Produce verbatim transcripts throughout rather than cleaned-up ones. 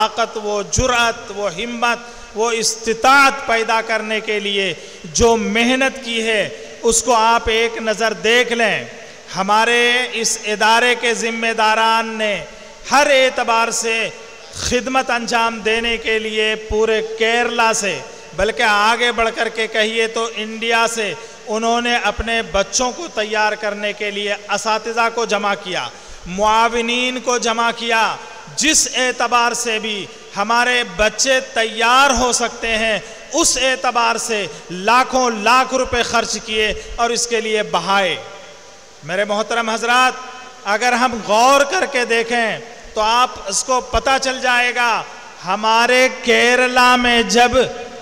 طاقت، وہ جرأت، وہ ہمت، وہ استطاعت پیدا کرنے کے لیے جو محنت کی ہے اس کو آپ ایک نظر دیکھ لیں۔ ہمارے اس ادارے کے ذمہ داران نے ہر اعتبار سے خدمت انجام دینے کے لیے پورے کیرلا سے، بلکہ آگے بڑھ کر کے کہیے تو انڈیا سے انہوں نے اپنے بچوں کو تیار کرنے کے لیے اساتذہ کو جمع کیا، معاونین کو جمع کیا۔ جس اعتبار سے بھی ہمارے بچے تیار ہو سکتے ہیں اس اعتبار سے لاکھوں لاکھ روپے خرچ کیے اور اس کے لیے بہائے۔ میرے محترم حضرات، اگر ہم غور کر کے دیکھیں تو آپ اس کو پتہ چل جائے گا، ہمارے کیرلا میں جب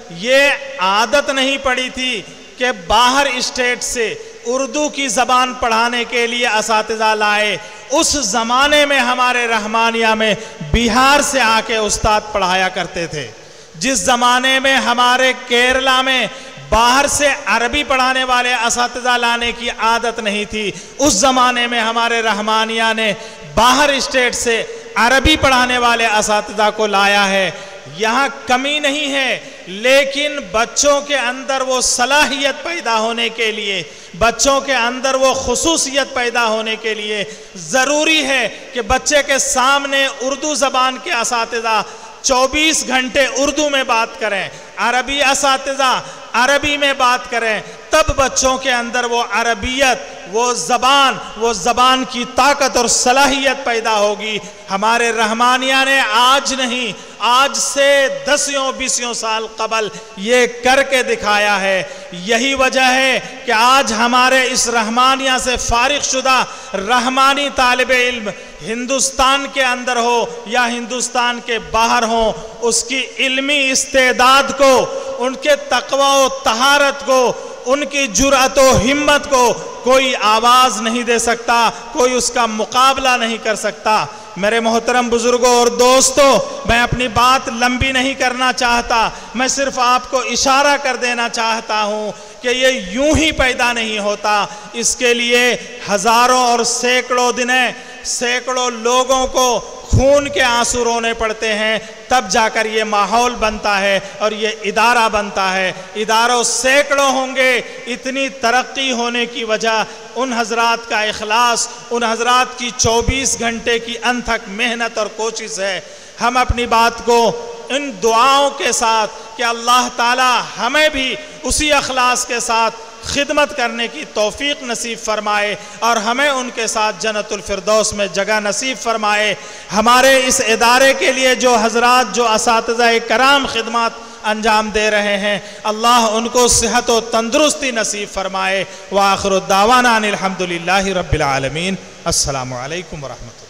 یہ عادت نہیں پڑی تھی کہ باہر اسٹیٹ سے اردو کی زبان پڑھانے کے لیے اساتذہ لائے، اس زمانے میں ہمارے رحمانیہ میں بہار سے آ کے استاد پڑھایا کرتے تھے۔ جس زمانے میں ہمارے کیرلا میں باہر سے عربی پڑھانے والے اساتذہ لانے کی عادت نہیں تھی، اس زمانے میں ہمارے رحمانیہ نے باہر اسٹیٹ سے عربی پڑھانے والے اساتذہ کو لایا ہے۔ یہاں کمی نہیں ہے، لیکن بچوں کے اندر وہ صلاحیت پیدا ہونے کے لیے، بچوں کے اندر وہ خصوصیت پیدا ہونے کے لیے ضروری ہے کہ بچے کے سامنے اردو زبان کے اساتذہ چوبیس گھنٹے اردو میں بات کریں، عربی اساتذہ عربی میں بات کریں، تب بچوں کے اندر وہ عربیت، وہ زبان وہ زبان کی طاقت اور صلاحیت پیدا ہوگی۔ ہمارے رحمانیہ نے آج نہیں، آج سے دسیوں بیسیوں سال قبل یہ کر کے دکھایا ہے۔ یہی وجہ ہے کہ آج ہمارے اس رحمانیہ سے فارغ شدہ رحمانی طالب علم ہندوستان کے اندر ہو یا ہندوستان کے باہر ہوں، اس کی علمی استعداد کو، ان کے تقوی و طہارت کو، ان کی جرأت و ہمت کو کوئی آواز نہیں دے سکتا، کوئی اس کا مقابلہ نہیں کر سکتا۔ میرے محترم بزرگوں اور دوستوں، میں اپنی بات لمبی نہیں کرنا چاہتا، میں صرف آپ کو اشارہ کر دینا چاہتا ہوں کہ یہ یوں ہی پیدا نہیں ہوتا، اس کے لیے ہزاروں اور سینکڑوں دنیں سینکڑوں لوگوں کو خون کے آنسو رونے پڑتے ہیں، تب جا کر یہ ماحول بنتا ہے اور یہ ادارہ بنتا ہے۔ اداروں سینکڑوں ہوں گے، اتنی ترقی ہونے کی وجہ ان حضرات کا اخلاص، ان حضرات کی چوبیس گھنٹے کی انتھک محنت اور کوشش ہے۔ ہم اپنی بات کو ان دعاؤں کے ساتھ کہ اللہ تعالی ہمیں بھی اسی اخلاص کے ساتھ خدمت کرنے کی توفیق نصیب فرمائے اور ہمیں ان کے ساتھ جنت الفردوس میں جگہ نصیب فرمائے۔ ہمارے اس ادارے کے لیے جو حضرات، جو اساتذہ کرام خدمات انجام دے رہے ہیں، اللہ ان کو صحت و تندرستی نصیب فرمائے۔ وآخر الدعوانا ان الحمدللہ رب العالمین۔ السلام علیکم ورحمۃ اللہ۔